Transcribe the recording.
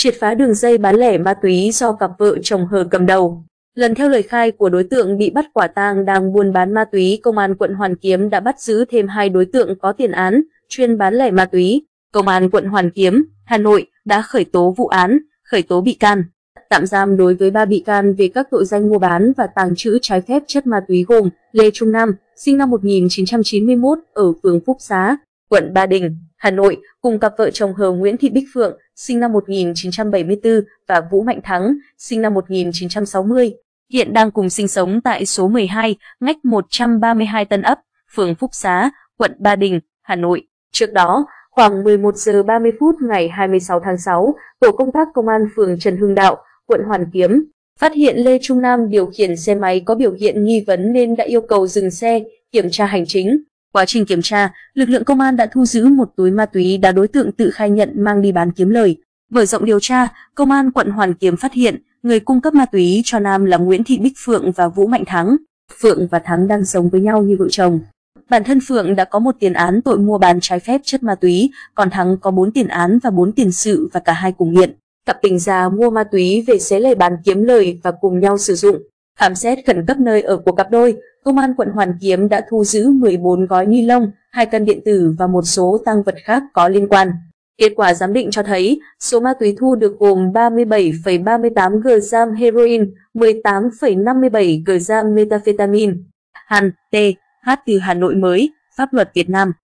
triệt phá đường dây bán lẻ ma túy do cặp vợ chồng Hờ cầm đầu. Lần theo lời khai của đối tượng bị bắt quả tang đang buôn bán ma túy, Công an quận Hoàn Kiếm đã bắt giữ thêm 2 đối tượng có tiền án chuyên bán lẻ ma túy. Công an quận Hoàn Kiếm, Hà Nội đã khởi tố vụ án, khởi tố bị can, tạm giam đối với 3 bị can về các tội danh mua bán và tàng trữ trái phép chất ma túy gồm Lê Trung Nam, sinh năm 1991 ở phường Phúc Xá, quận Ba Đình, Hà Nội, cùng cặp vợ chồng Hờ Nguyễn Thị Bích Phượng, sinh năm 1974 và Vũ Mạnh Thắng, sinh năm 1960. Hiện đang cùng sinh sống tại số 12, ngách 132 Tân Ấp, phường Phúc Xá, quận Ba Đình, Hà Nội. Trước đó, khoảng 11 giờ 30 phút ngày 26 tháng 6, tổ công tác công an phường Trần Hưng Đạo, quận Hoàn Kiếm, phát hiện Lê Trung Nam điều khiển xe máy có biểu hiện nghi vấn nên đã yêu cầu dừng xe, kiểm tra hành chính. Quá trình kiểm tra, lực lượng công an đã thu giữ một túi ma túy đã đối tượng tự khai nhận mang đi bán kiếm lời. Mở rộng điều tra, công an quận Hoàn Kiếm phát hiện người cung cấp ma túy cho Nam là Nguyễn Thị Bích Phượng và Vũ Mạnh Thắng. Phượng và Thắng đang sống với nhau như vợ chồng. Bản thân Phượng đã có 1 tiền án tội mua bán trái phép chất ma túy, còn Thắng có 4 tiền án và 4 tiền sự và cả hai cùng nghiện. Cặp tình già mua ma túy về xé lẻ bán kiếm lời và cùng nhau sử dụng. Khám xét khẩn cấp nơi ở của cặp đôi, Công an quận Hoàn Kiếm đã thu giữ 14 gói ni lông, 2 cân điện tử và một số tang vật khác có liên quan. Kết quả giám định cho thấy, số ma túy thu được gồm 37,38 g heroin, 18,57 g methamphetamine. Han, T, H từ Hà Nội mới, Pháp luật Việt Nam.